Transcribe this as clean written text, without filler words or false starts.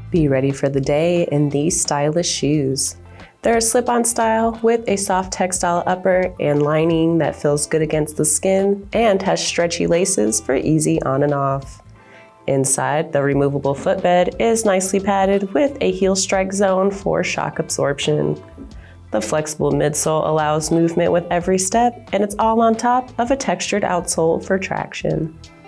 Be ready for the day in these stylish shoes. They're a slip-on style with a soft textile upper and lining that feels good against the skin and has stretchy laces for easy on and off. Inside, the removable footbed is nicely padded with a heel strike zone for shock absorption. The flexible midsole allows movement with every step, and it's all on top of a textured outsole for traction.